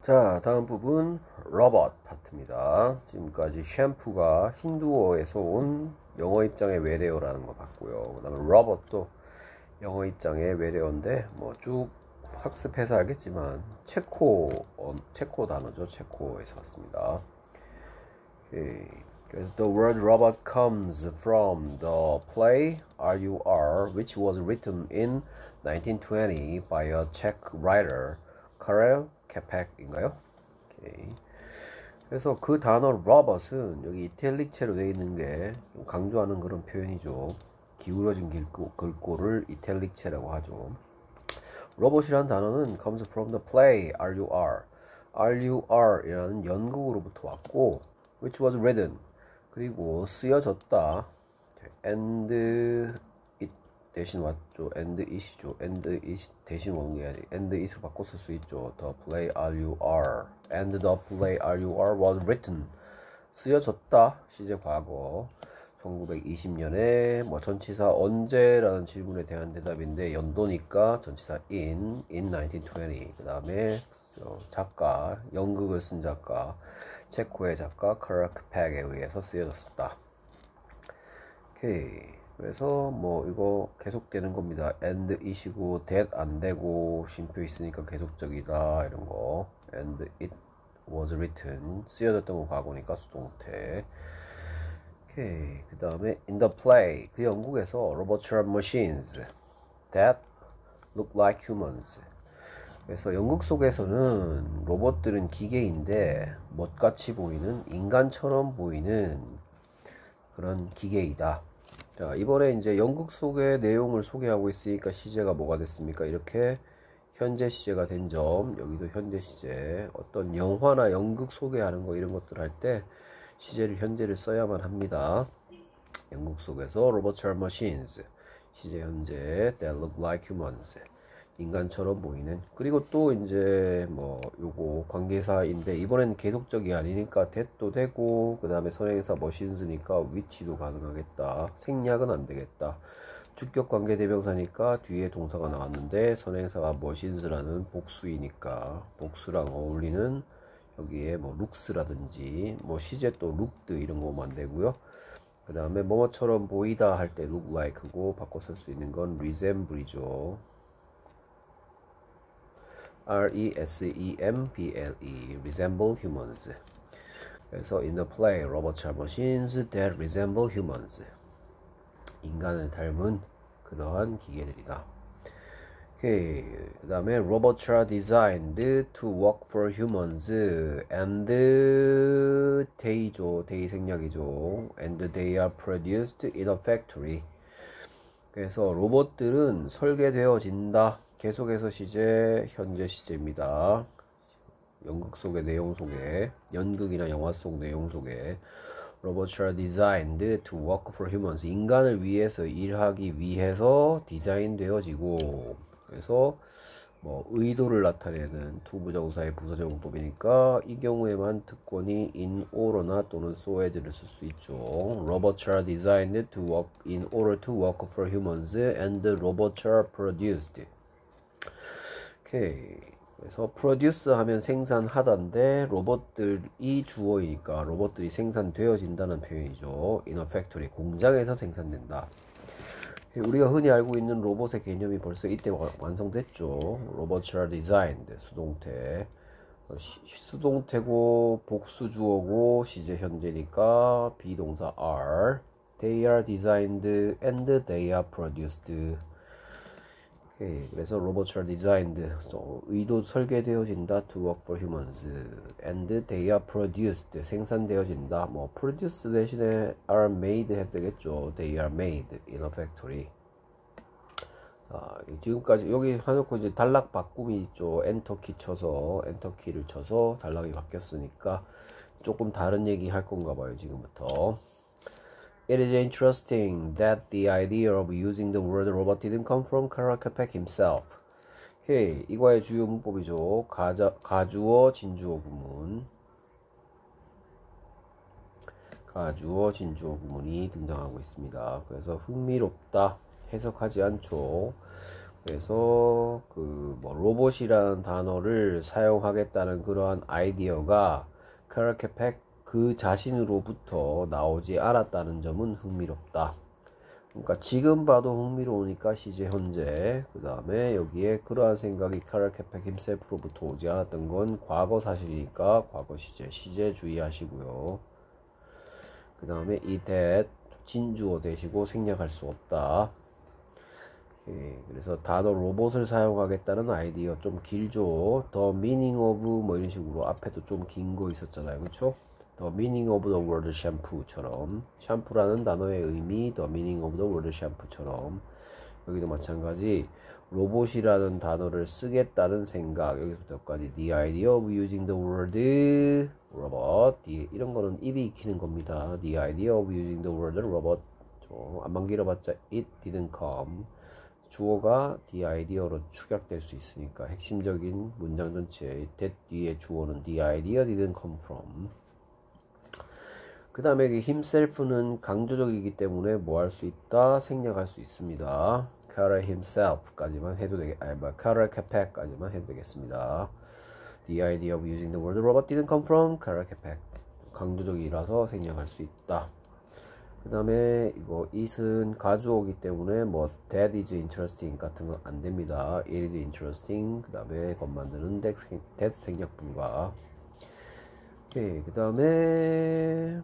자, 다음 부분 로봇 파트입니다. 지금까지 샴푸가 힌두어에서 온 영어 입장의 외래어라는 거 봤고요. 그 다음에 로봇도 영어 입장의 외래어인데 뭐 쭉 학습해서 알겠지만 체코 단어죠. 체코에서 왔습니다. 오케이. 그래서 the word robot comes from the play RUR, which was written in 1920 by a Czech writer, Karel Čapek인가요? 오케이. 그래서 그 단어 로봇은 여기 이탈릭체로 되어 있는 게 강조하는 그런 표현이죠. 기울어진 글꼴을 이탈릭체라고 하죠. 로봇이라는 단어는 comes from the play RUR. RUR이라는 연극으로부터 왔고, which was written. 그리고 쓰여졌다. and it 대신 왔죠. and it이죠. and it 대신 온 게 아니고 and it으로 바꿔 쓸 수 있죠. The play RUR. and the play RUR was written. 쓰여졌다. 시제 과거. 1920년에 뭐 전치사 언제라는 질문에 대한 대답인데 연도니까 전치사 in 1920. 그 다음에 작가, 연극을 쓴 작가, 체코의 작가 크라크 팩에 의해서 쓰여졌었다. 오케이. 그래서 뭐 이거 계속되는 겁니다. and it이고 that 안 되고 쉼표 있으니까 계속적이다 이런 거. and it was written 쓰여졌던 거 과거니까 수동태. 오케이. 그 다음에 in the play 그 영국에서 robots are machines that look like humans. 그래서 연극 속에서는 로봇들은 기계인데 못같이 보이는 인간처럼 보이는 그런 기계이다. 자, 이번에 이제 연극 속의 내용을 소개하고 있으니까 시제가 뭐가 됐습니까? 이렇게 현재 시제가 된 점. 여기도 현재 시제. 어떤 영화나 연극 소개하는 거 이런 것들 할 때 시제를 현재를 써야만 합니다. 연극 속에서 robots are machines. 시제 현재 that look like humans. 인간처럼 보이는. 그리고 또 이제 뭐 요거 관계사인데 이번엔 계속적이 아니니까 that도 되고 그 다음에 선행사 machines니까 which도 가능하겠다. 생략은 안 되겠다. 주격 관계 대명사니까 뒤에 동사가 나왔는데 선행사가 machines라는 복수이니까 복수랑 어울리는 여기에 뭐 looks라든지 뭐 시제 또 looked 이런 거 오면 안 되고요. 그 다음에 뭐뭐처럼 보이다 할 때 look like고 바꿔 쓸 수 있는 건 resemble이죠. R-E-S-E-M-B-L-E resemble humans. 그래서 in the play robots are machines that resemble humans. 인간을 닮은 그러한 기계들이다. 오케이. 그 다음에 robots are designed to work for humans and they죠. they 생략이죠. and they are produced in a factory. 그래서 로봇들은 설계되어진다. 계속해서 시제, 현재 시제입니다. 연극 속의 내용 속에, 연극이나 영화 속 내용 속에 robots are designed to work for humans. 인간을 위해서 일하기 위해서 디자인 되어지고 그래서 뭐 의도를 나타내는 투부정사의 부사적용법이니까 이 경우에만 특권이 in order나 또는 so as를 쓸 수 있죠. Robots are designed to work in order to work for humans and robots are produced. 오케이. 그래서 produce 하면 생산하다인데 로봇들이 주어이니까 로봇들이 생산되어진다는 표현이죠. in a factory 공장에서 생산된다. 우리가 흔히 알고 있는 로봇의 개념이 벌써 이때 완성됐죠. robots are designed 수동태. 수동태고 복수 주어고 시제 현재니까 비동사 are. They are designed and they are produced. 오케이. 그래서 robots are designed 의도 설계되어진다 to work for humans and they are produced 생산되어진다. 뭐 produce 대신에 are made 해도 되겠죠. They are made in a factory. 지금까지 여기 해놓고 이제 단락 바꿈이 있죠. 엔터키 쳐서 엔터키를 쳐서 단락이 바뀌었으니까 조금 다른 얘기 할 건가 봐요. 지금부터. It is interesting that the idea of using the word robot didn't come from Karel Čapek himself. 오케이. 이과의 주요 문법이죠. 가주어, 진주어 구문. 가주어, 진주어 구문이 등장하고 있습니다. 그래서 흥미롭다. 해석하지 않죠. 그래서 그 뭐 로봇이라는 단어를 사용하겠다는 그러한 아이디어가 캐럴 캐펙 그 자신으로부터 나오지 않았다는 점은 흥미롭다. 그러니까 지금 봐도 흥미로우니까 시제 현재, 그 다음에 여기에 그러한 생각이 캐럴 캐펙 힘셀프로부터 오지 않았던 건 과거 사실이니까 과거 시제, 시제 주의하시고요. 그 다음에 이 that 진주어 대시고 생략할 수 없다. 예, 그래서 단어 로봇을 사용하겠다는 아이디어 좀 길죠. The meaning of 뭐 이런 식으로 앞에도 좀 긴 거 있었잖아요, 그렇죠? The meaning of the word shampoo처럼 샴푸라는 단어의 의미, the meaning of the word shampoo처럼 여기도 마찬가지 로봇이라는 단어를 쓰겠다는 생각 여기서부터까지 the idea of using the word robot 이런 거는 입이 익히는 겁니다. The idea of using the word robot 안만 길어봤자 it didn't come 주어가 the idea로 축약될 수 있으니까 핵심적인 문장 전체에 that 뒤에 주어는 the idea didn't come from. 그 다음에 himself는 강조적이기 때문에 뭐 할 수 있다? 생략할 수 있습니다. Carol himself까지만 해도 Carol Capek까지만 해도 되겠습니다. The idea of using the word robot didn't come from Carol Capek. 강조적이라서 생략할 수 있다. 그 다음에 이거 it은 가주어기 때문에 뭐 that is interesting 같은 건 안 됩니다. It is interesting. 그 다음에 것 만드는 that 생략 불가. 오케이. 그 다음에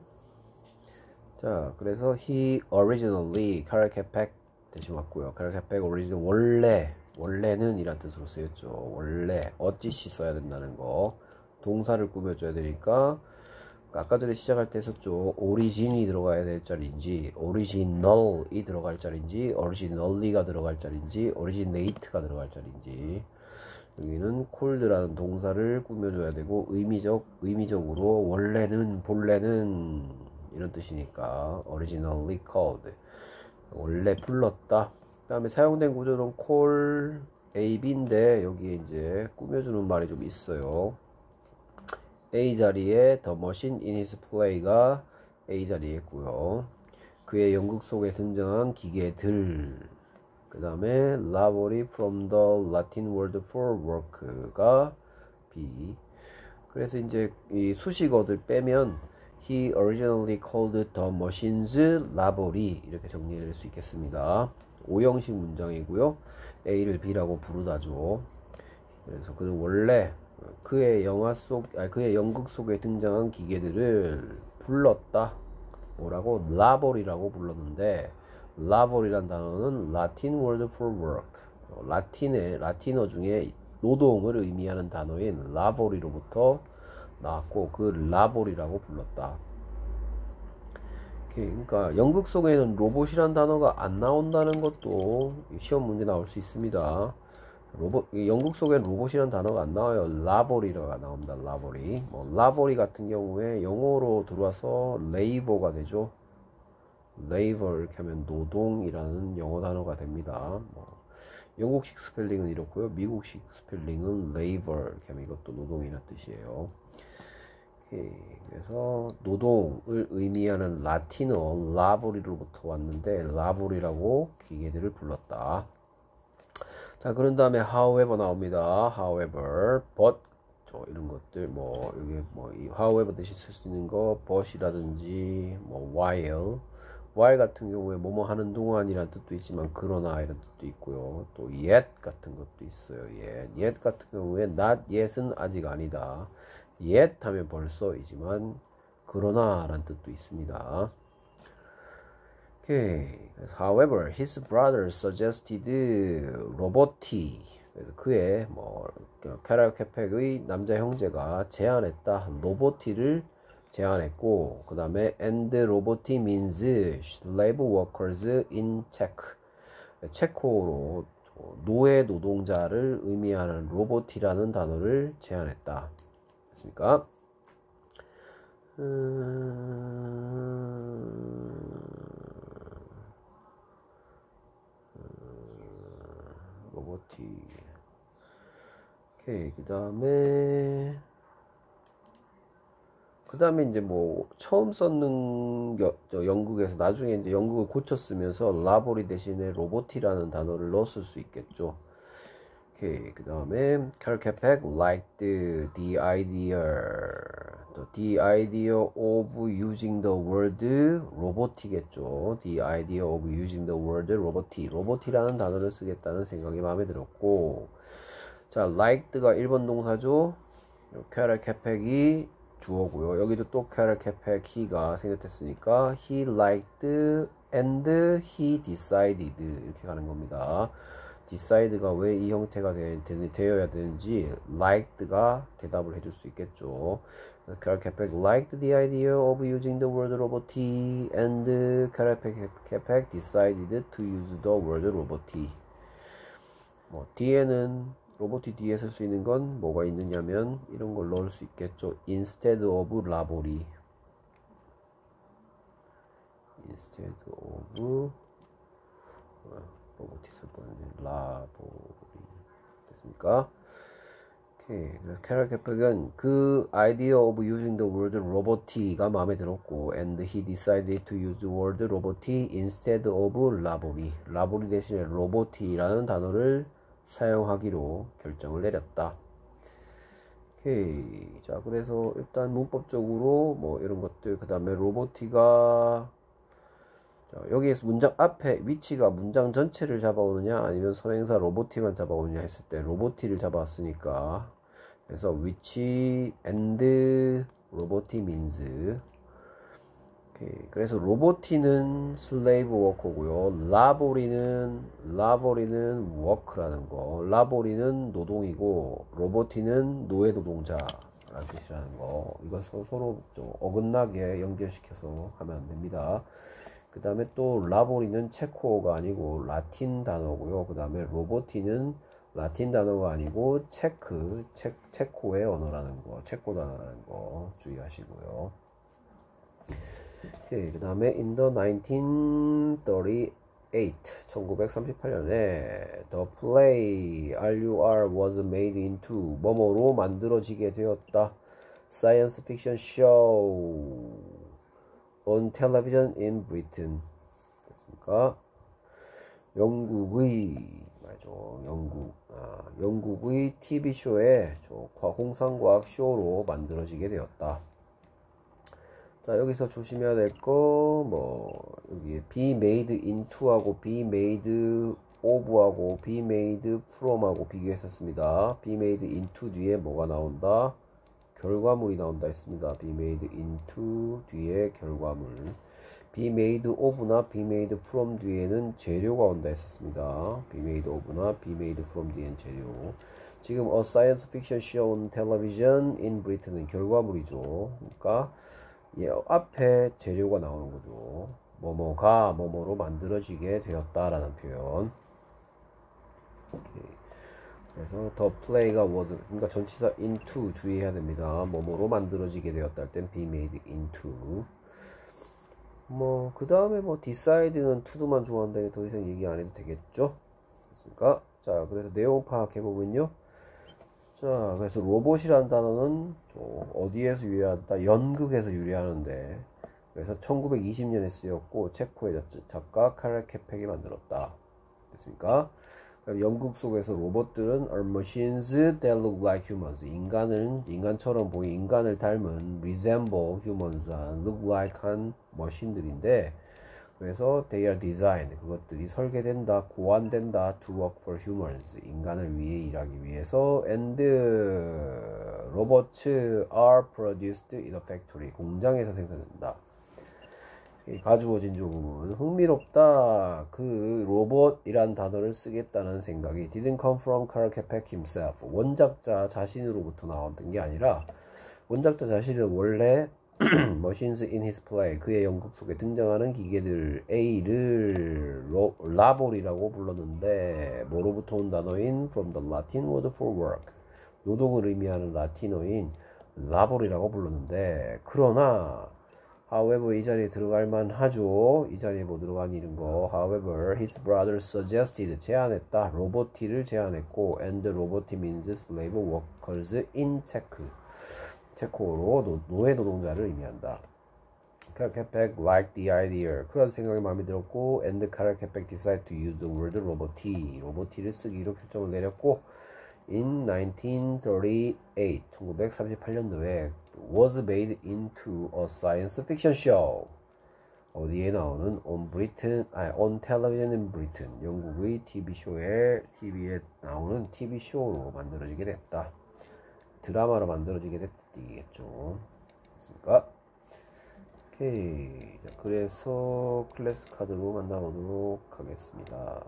자, 그래서 he originally Carol Capek 대신 왔고요. Carol Capek original 원래는 이란 뜻으로 쓰였죠. 원래 어찌시 써야 된다는 거. 동사를 꾸며줘야 되니까 아까 전에 시작할 때 했었죠. origin이 들어가야 될 자리인지 original이 들어갈 자리인지 originally가 들어갈 자리인지 originate가 들어갈 자리인지 여기는 cold라는 동사를 꾸며줘야 되고 의미적으로 원래는 본래는 이런 뜻이니까 originally called 원래 불렀다. 그 다음에 사용된 구조는 call A, B인데 여기에 이제 꾸며주는 말이 좀 있어요. A 자리에 the machine in his play가 A 자리에 있고요. 그의 연극 속에 등장한 기계들 그 다음에 labori from the Latin word for work가 B. 그래서 이제 이 수식어들 빼면 he originally called the machines labori 이렇게 정리할 수 있겠습니다. 오형식 문장이고요. A를 B라고 부르다죠. 그래서 그는 원래 그의 연극 속에 등장한 기계들을 불렀다. 뭐라고? 라볼이라고 불렀는데 라볼이란 단어는 Latin word for work. 라틴어 중에 노동을 의미하는 단어인 라볼이로부터 나왔고 그 라볼이라고 불렀다. 그러니까 연극 속에는 로봇이란 단어가 안 나온다는 것도 시험 문제 나올 수 있습니다. 연극 속엔 로봇이란 단어가 안 나와요. 라보리가 나옵니다. 라보리. 라보리 같은 경우에 영어로 들어와서 레이버가 되죠. 레이버 이렇게 하면 노동이라는 영어 단어가 됩니다. 영국식 스펠링은 이렇고요. 미국식 스펠링은 레이버 이렇게 하면 이것도 노동이라는 뜻이에요. 그래서 노동을 의미하는 라틴어 라보리로부터 왔는데 라보리라고 기계들을 불렀다. 자, 그런 다음에 however 나옵니다. however, but 이런 것들 여기 이 however 대신 쓸 수 있는 거 but이라든지 while 같은 경우에 뭐뭐 하는 동안이라는 뜻도 있지만 그러나 이런 뜻도 있고요. 또 yet 같은 것도 있어요. yet 같은 경우에 not yet은 아직 아니다. yet 하면 벌써이지만 그러나 라는 뜻도 있습니다. However, his brother suggested 로보티. 그래서 그의 캐럴 캐펙의 남자 형제가 제안했다. 로보티를 제안했고, 그 다음에 and 로보티 means slave workers in Czech. 체코로 노예 노동자를 의미하는 로보티라는 단어를 제안했다. 됐습니까? 로보티. 오케이. 그 다음에 이제 처음 썼는 영국에서 나중에 이제 영국을 고쳐 쓰면서 라보리 대신에 로보티라는 단어를 넣었을 수 있겠죠. 오케이. 그 다음에 Carol Capek liked the idea, the idea of using the word robotic이겠죠. The idea of using the word robotic. robotic이라는 단어를 쓰겠다는 생각이 마음에 들었고, 자, liked가 1번 동사죠. Carol Capek이 주어고요. 여기도 또 Carol Capek he가 생략됐으니까 he liked and he decided 이렇게 가는 겁니다. decide가 왜 이 형태가 되어야 되는지 liked가 대답을 해줄 수 있겠죠. Carol Capek liked the idea of using the word robotic and Carol Capek decided to use the word robotic. 뭐 뒤에는 로봇이 뒤에 쓸 수 있는 건 뭐가 있느냐면 이런 걸 넣을 수 있겠죠. instead of 라보리, instead of 로봇이 쓸 뻔했네. 라보리 됐습니까? 오케이. 캐럴 캐펙은 그 idea of using the word robotic가 마음에 들었고 and he decided to use the word robotic instead of 라보리, 라보리 대신에 로보틱이라는 단어를 사용하기로 결정을 내렸다. 오케이. 자, 그래서 일단 문법적으로 뭐 이런 것들, 그 다음에 로보티가, 자, 여기에서 문장 앞에 위치가 문장 전체를 잡아오느냐 아니면 선행사 로보티만 잡아오느냐 했을 때 로보티를 잡아왔으니까, 그래서 which and 로보티 means, 그래서 로보티는 슬레이브 워커고요. 라보리는 워크라는 거. 라보리는 노동이고 로보티는 노예 노동자라는 뜻이라는 거. 이거 서로 좀 어긋나게 연결시켜서 하면 안 됩니다. 그 다음에 또 라보리는 체코어가 아니고 라틴 단어고요. 그 다음에 로보티는 라틴 단어가 아니고 체코의 언어라는 거, 체코 단어라는 거 주의하시고요. 그 다음에 in the 1938 1938년에 the play RUR was made into 뭐뭐로 만들어지게 되었다. science fiction show on television in Britain 됐습니까? 영국의 말이죠. 영국의 TV쇼에 공상과학 쇼로 만들어지게 되었다. 자, 여기서 조심해야 될 거, 뭐, 여기 be made into하고 be made of하고 be made from하고 비교했었습니다. be made into 뒤에 뭐가 나온다? 결과물이 나온다 했습니다. be made into 뒤에 결과물. be made of나 be made from 뒤에는 재료가 온다 했었습니다. be made of나 be made from 뒤엔 재료. 지금 a science fiction show on television in Britain은 결과물이죠. 그러니까 앞에 재료가 나오는 거죠. 뭐뭐가 뭐뭐로 만들어지게 되었다라는 표현. 그래서 the play가 was, 그러니까 전치사 into 주의해야 됩니다. 뭐뭐로 만들어지게 되었다 할 땐 be made into. 뭐 그 다음에 뭐 decide는 to도만 좋아한다니 더 이상 얘기 안 해도 되겠죠? 됐습니까? 자, 그래서 내용 파악해 보면요. 자, 그래서 로봇이라는 단어는 어디에서 유래한다? 연극에서 유래하는데, 그래서 1920년에 쓰였고 체코의 작가 카렐 캐펙이 만들었다. 됐습니까? 연극 속에서 로봇들은 are machines that look like humans. 인간처럼 보이 인간을 닮은 resemble humans, look like 한 머신들인데, 그래서 they are designed. 그것들이 설계된다, 고안된다 to work for humans. 인간을 위해 일하기 위해서. and robots are produced in a factory. 공장에서 생산된다. 가주어진 조금은 흥미롭다. 그 로봇이란 단어를 쓰겠다는 생각이 didn't come from Carl Capek himself. 원작자 자신으로부터 나왔던 게 아니라 원작자 자신은 원래 machines in his play 그의 연극 속에 등장하는 기계들 A를 라볼이라고 불렀는데 뭐로부터 온 단어인 from the Latin word for work 노동을 의미하는 라틴어인 라볼이라고 불렀는데 그러나 however 이 자리에 들어갈 만하죠. 이 자리에 뭐 들어간 이런 거 however his brother suggested 제안했다. 로보티를 제안했고 and roboti means slave workers in Czech 체코어로 노예 노동자를 의미한다. Carl Capek liked the idea. 그런 생각이 마음에 들었고 and Carl Capek decided to use the word roboty. 로보티를 쓰기로 결정을 내렸고 in 1938 1938년도에 was made into a science fiction show. 어디에 나오는 on television in Britain, 영국의 TV에 나오는 TV쇼로 만들어지게 됐다. 드라마로 만들어지게 됐겠죠. 됐습니까? 오케이. 자, 그래서 클래스 카드로 만나보도록 하겠습니다.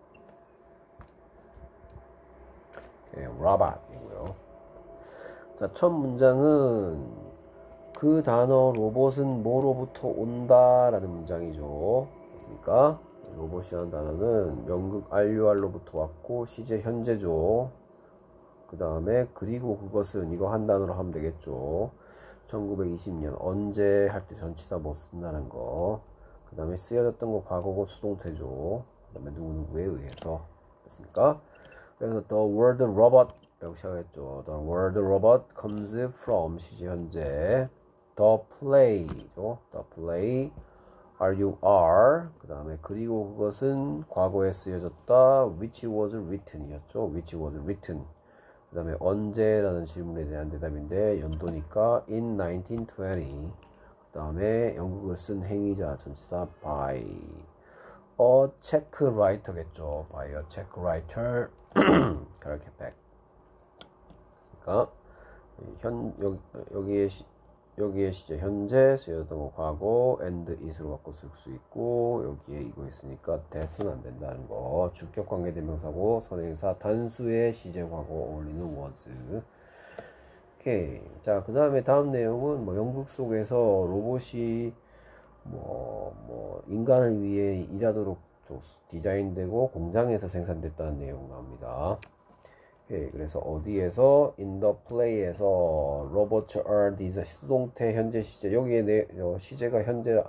오케이, 로봇이고요. 자, 첫 문장은 그 단어 로봇은 뭐로부터 온다 라는 문장이죠. 됐습니까? 로봇이라는 단어는 명극 RUR로부터 왔고 시제 현재죠. 그 다음에 그리고 그것은 이거 한 단어로 하면 되겠죠. 1920년 언제 할 때 전치사 뭐 쓴다는 거. 그 다음에 쓰여졌던 거 과거고 수동태죠. 그 다음에 누구누구에 의해서. 됐습니까? 그래서 the word robot 라고 시작했죠. The word robot comes from 시제 현재 the play죠. The play RUR. 그 다음에 그리고 그것은 과거에 쓰여졌다. which was written 이었죠. which was written. 그 다음에 언제라는 질문에 대한 대답인데 연도니까 in 1920. 그 다음에 영국을 쓴 행위자 전치사 by a check writer겠죠. by a check writer. 그렇게 back. 그러니까 여기에 시제 현재 쓰였던 거 과거 and is로 바꿔 쓸 수 있고 여기에 이거 있으니까 that은 안 된다는 거. 주격 관계 대명사고 선행사 단수의 시제 과거 어울리는 was. 오케이. 자, 그 다음에 다음 내용은 뭐 영국 속에서 로봇이 인간을 위해 일하도록 디자인되고 공장에서 생산됐다는 내용 나옵니다. 오케이. 그래서 어디에서 in the play에서 robots are designed 수동태 현재 시제 여기에 시제가 현재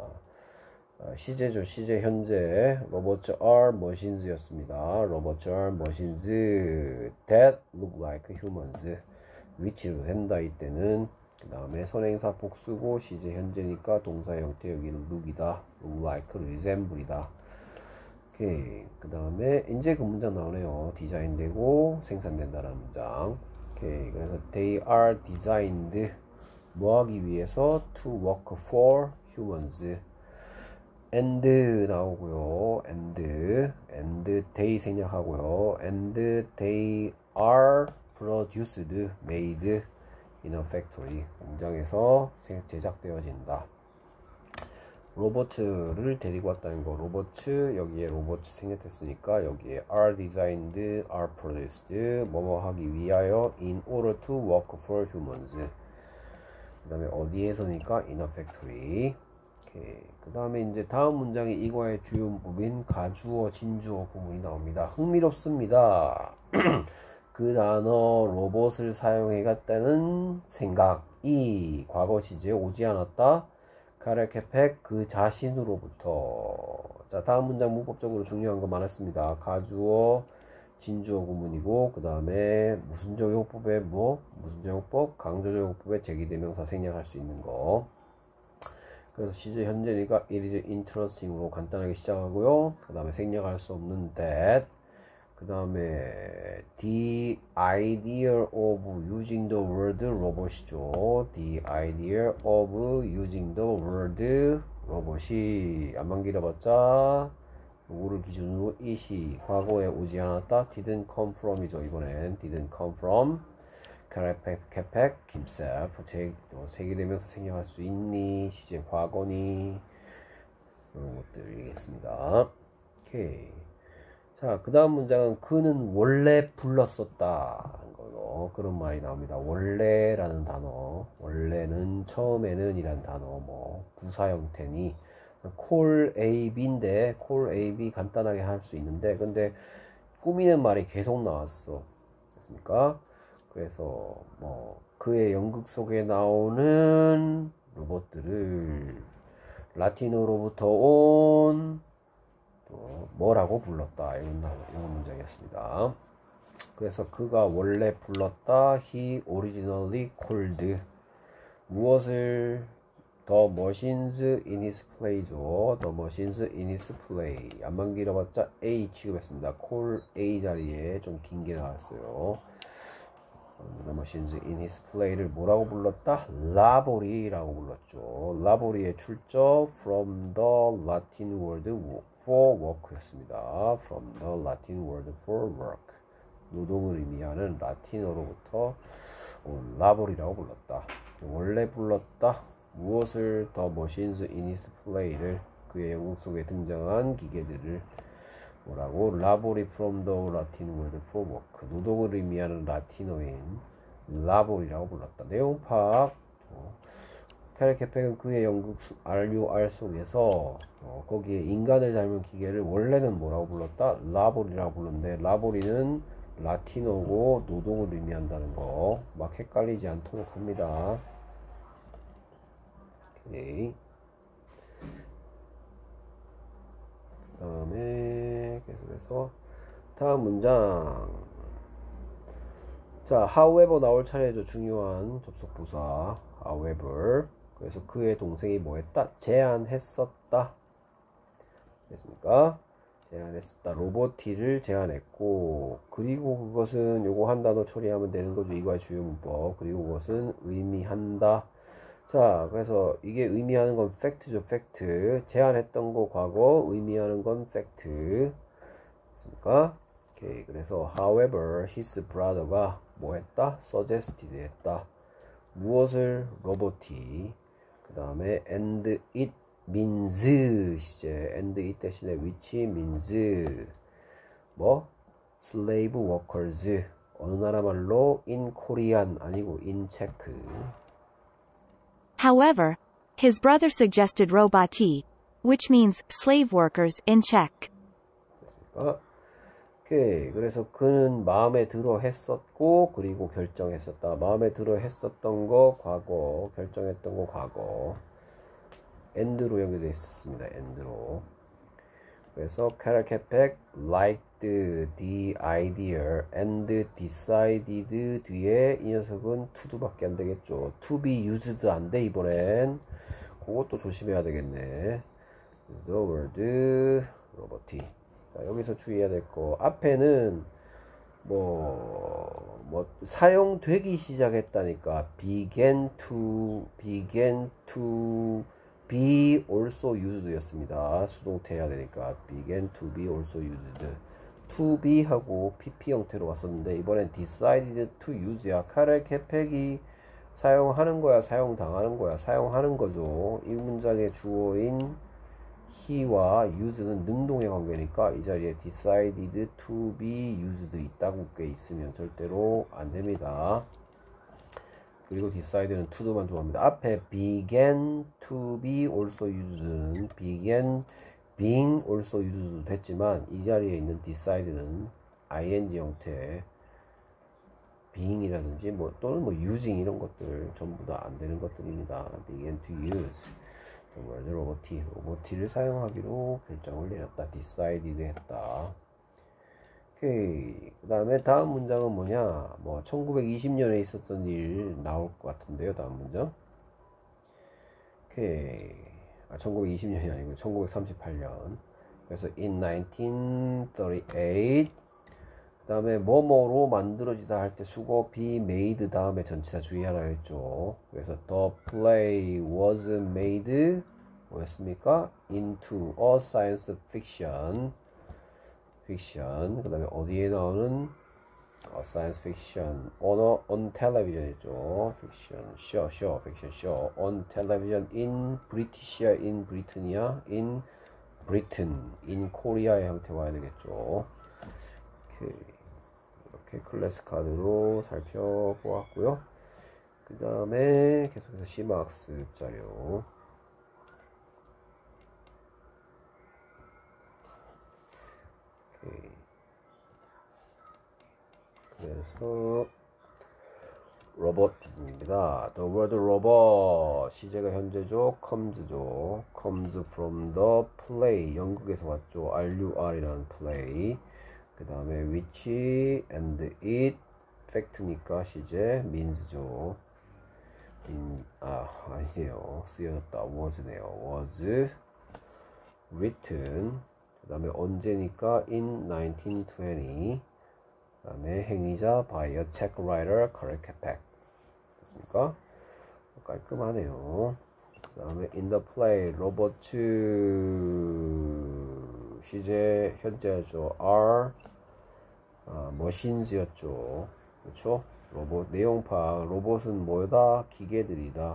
시제죠. 시제 현재 robots are machines였습니다. robots are machines that look like humans which로 된다 이때는. 그 다음에 선행사 복수고 시제 현재니까 동사 형태 여기 look이다. look like resemble이다. 오케이. 그 다음에 이제 그 문장 나오네요. 디자인되고 생산된다는 문장. 오케이. 그래서 they are designed 뭐 하기 위해서 to work for humans. and 나오고요. and they 생략하고요. and they are produced, made in a factory. 공장에서 제작되어진다. 로봇을 데리고 왔다는 거. 로봇 여기에 로봇 생략했으니까 여기에 are designed, are produced 뭐뭐 하기 위하여 in order to work for humans. 그 다음에 어디에서니까 in a factory. 오케이. 그 다음에 이제 다음 문장이 이거의 주요 부분 가주어, 진주어 구문이 나옵니다. 흥미롭습니다. 그 단어 로봇을 사용해 갔다는 생각이 과거 시제에 오지 않았다. 카레케팩 그 자신으로부터. 자, 다음 문장 문법적으로 중요한 거 많았습니다. 가주어, 진주어 구문이고 그 다음에 무슨적용법에 무슨적용법, 강조적용법에 제기대명사 생략할 수 있는 거. 그래서 시제 현재니까 it is interesting으로 간단하게 시작하고요. 그 다음에 생략할 수 없는 that. 그 다음에 the idea of using the word robot이죠. the idea of using the word robot이 안만 길어봤자 요거를 기준으로 it이 과거에 오지 않았다. didn't come from이죠. 이번엔 didn't come from 캐팩 himself 세계대명사 생략할 수 있니 시제 과거니 이런 것들이겠습니다. 오케이. 자, 그 다음 문장은 그는 원래 불렀었다 라는 거. 그런 말이 나옵니다. 원래라는 단어, 원래는 처음에는 이란 단어 부사 형태니 call A, B인데 call A, B 간단하게 할 수 있는데 근데 꾸미는 말이 계속 나왔어. 됐습니까? 그래서 그의 연극 속에 나오는 로봇들을 라틴어로부터 온 뭐라고 불렀다. 이런 문장이었습니다. 그래서 그가 원래 불렀다. He originally called 무엇을 The machines in his play죠. The machines in his play. 안만 길어봤자 A 취급했습니다. call A 자리에 좀 긴 게 나왔어요. The machines in his play를 뭐라고 불렀다? 라보리라고 불렀죠. 라보리의 출처 from the Latin word for work였습니다. From the Latin word for work. 노동을 의미하는 라틴어로부터 온 라보리라고 불렀다. 원래 불렀다. 무엇을 The machines in his play를 그의 영국 속에 등장한 기계들을 뭐라고? 라보리 from the Latin word for work. 노동을 의미하는 라틴어인 라보리라고 불렀다. 내용 파악. 캐럴 케펙은 그의 연극 RUR 속에서 거기에 인간을 닮은 기계를 원래는 뭐라고 불렀다? 라보리라고 불렀는데 라보리는 라틴어고 노동을 의미한다는 거 막 헷갈리지 않도록 합니다. 오케이. 그 다음에 계속해서 다음 문장. 자, however 나올 차례죠. 중요한 접속 부사 however. 그래서 그의 동생이 뭐 했다? 제안했었다. 됐습니까? 제안했었다. 로보티를 제안했고, 그리고 그것은 요거 한 단어 처리하면 되는 거죠. 이거의 주요 문법. 그리고 그것은 의미한다. 자, 그래서 이게 의미하는 건 팩트죠. 팩트. 제안했던 거 과거, 의미하는 건 팩트. 됐습니까? 오케이. 그래서 however his brother가 뭐 했다? suggested 했다. 무엇을? 로보티. 그 다음에 and it means 시제 and it 대신에 which means 뭐? slave workers. 어느 나라 말로? in Korean 아니고 in Czech. However, his brother suggested roboti, which means slave workers in Czech. 됐습니까? 오케이. 그래서 그는 마음에 들어 했었고 그리고 결정했었다. 마음에 들어 했었던 거 과거, 결정했던 거 과거. and로 연결되어 있었습니다. and로. 그래서 캐럴 케펙 liked the idea and decided 뒤에 이 녀석은 to도밖에 안 되겠죠. to be used 안 돼 이번엔. 그것도 조심해야 되겠네. the word 로버티. 자, 여기서 주의해야 될 거 앞에는 뭐 사용되기 시작했다니까 began to be also used 였습니다. 수동태 해야 되니까 began to be also used. to be 하고 pp 형태로 왔었는데 이번엔 decided to use야. 카렐 케펙이 사용하는 거야, 사용당하는 거야? 사용하는 거죠. 이 문장의 주어인 he와 use는 능동의 관계니까 이 자리에 decided to be used 있다고 꽤 있으면 절대로 안 됩니다. 그리고 decided는 to도만 좋아합니다. 앞에 began to be also used는 began being also used도 됐지만 이 자리에 있는 decided는 ing 형태 being이라든지 또는 using 이런 것들 전부 다 안 되는 것들입니다. began to use 로보티를 사용하기로 결정을 내렸다. decided 했다. 오케이. 그 다음에 다음 문장은 뭐냐? 1920년에 있었던 일 나올 것 같은데요. 다음 문장. 오케이. 1920년이 아니고 1938년. 그래서 in 1938. 그 다음에 뭐뭐로 만들어지다 할 때 수거 be made 다음에 전치사 주의하라 했죠. 그래서 the play was made 뭐였습니까? into a science fiction. 그 다음에 어디에 나오는 science fiction on television이죠. fiction show on television in British야 in Britain이야 in Britain in Korea의 형태 와야 되겠죠. 이렇게 클래스 카드로 살펴보았고요. 그 다음에 계속해서 심화학습 자료. 그래서 로봇입니다. The word robot 시제가 현재죠. comes from the play 영국에서 왔죠. RUR이라는 play. 그 다음에 which and it 팩트니까 시제 means죠. 아니네요. 쓰여졌다. was네요. was written. 그 다음에 언제니까 in 1920. 그 다음에 행위자 by a Czech writer Karel Čapek. 됐습니까? 깔끔하네요. 그 다음에 in the play 로버트 시제 현재였죠. are machines였죠. 그렇죠? 로봇 내용파 로봇은 뭐다? 기계들이다.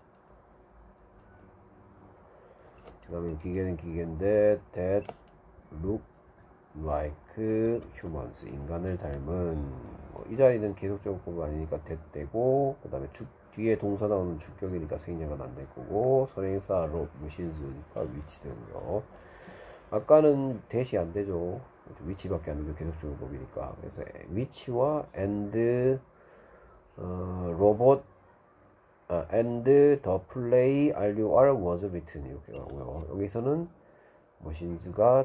그 다음에 기계는 기계인데 that look like humans 인간을 닮은 이 자리는 계속적으로 아니니까 that 되고 그 다음에 뒤에 동사 나오는 주격이니까 생략은 안 될 거고 선행사 machines니까 which 되고요. 아까는 that이 안 되죠. which밖에 안 되죠. 계속적으로 법이니까. 그래서 which와 and 로봇 and the play RUR was written 이렇게 가고요. 여기서는 머신즈가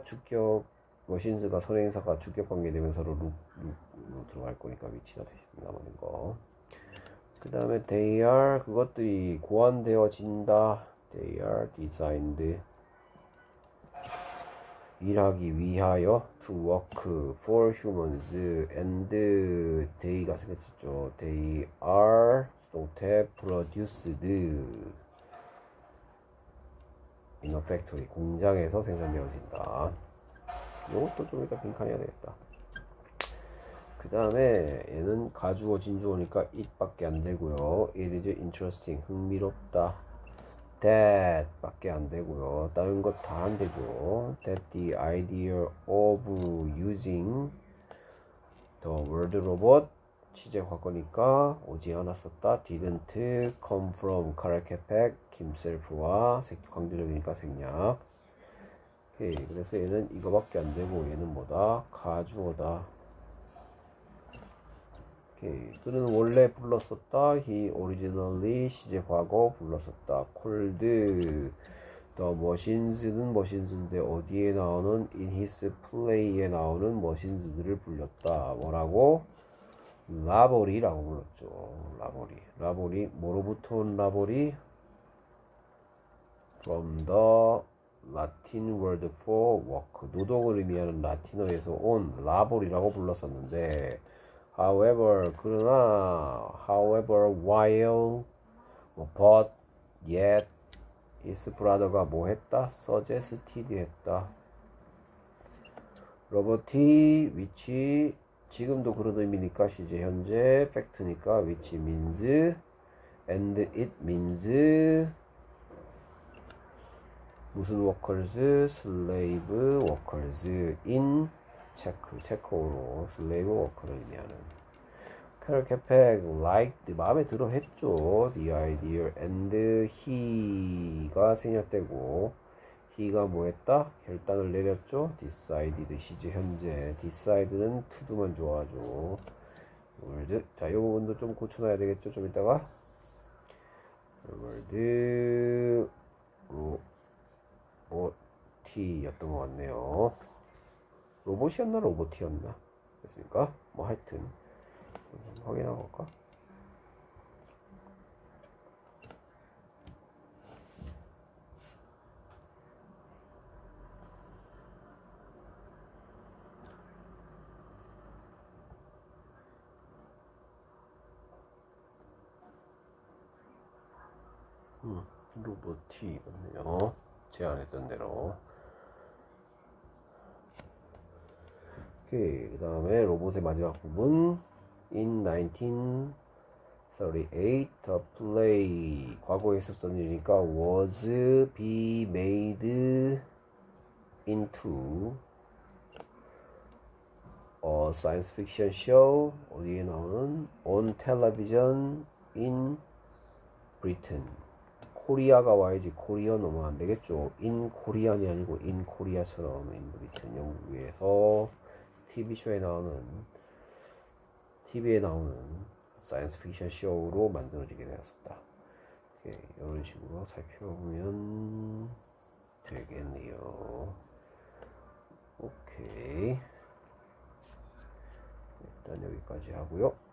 선행사가 주격 관계 되면서로 룩 들어갈 거니까 위치가 대신 남는 거. 그 다음에 they are 그것들이 고안되어진다. they are designed 일하기 위하여 to work for humans and they가 생겼죠. they are 수동태 produced in a factory 공장에서 생산되어진다. 이것도 좀 이따 빈칸해야 되겠다. 그 다음에 얘는 가주어 진주어니까 it밖에 안 되고요. it is interesting 흥미롭다. that 밖에 안 되고요. 다른 것 다 안 되죠. that the idea of using the word robot 취재 과거니까 오지 않았었다. didn't come from Karel Čapek himself와 강조적이니까 생략. 오케이. 그래서 얘는 이거밖에 안 되고 얘는 뭐다? 가주어다. 오케이. 그는 원래 불렀었다. He originally 시제 과거 불렀었다. called the machines는 machines인데 어디에 나오는 in his play에 나오는 machines들을 불렸다. 뭐라고? 라보리라고 불렀죠. 라보리 뭐로부터 온 라보리? from the Latin word for work 노동을 의미하는 라틴어에서 온 라보리라고 불렀었는데 however 그러나 however while but yet his brother가 뭐 했다? suggested 했다. 로버티 which 지금도 그런 의미니까 시제 현재 fact니까 which means and it means 무슨 workers? slave workers in 체코로 slave worker를 의미하는 Karel Čapek liked 마음에 들어 했죠. the idea and he가 생략되고 he가 뭐 했다? 결단을 내렸죠. decided 시제 현재 decide는 to도만 좋아하죠. word 자, 이 부분도 좀 고쳐놔야 되겠죠. 좀 이따가 word 로봇이었던 것 같네요. 로봇이었나 로봇이었나 됐습니까? 뭐 하여튼 확인하고 볼까? 로봇이 맞네요. 제안했던 대로. 오케이. 그 다음에 로봇의 마지막 부분 in 1938 the play 과거에 있었던 일이니까 was be made into a science fiction show 어디에 나오는 on television in Britain 코리아가 와야지 코리아 넘으면 안 되겠죠. in 코리안이 아니고 in 코리아처럼 in Britain 영국에서 TV에 나오는 사이언스 픽션 쇼로 만들어지게 되었습니다. 오케이, 이런 식으로 살펴보면 되겠네요. 오케이. 일단 여기까지 하고요.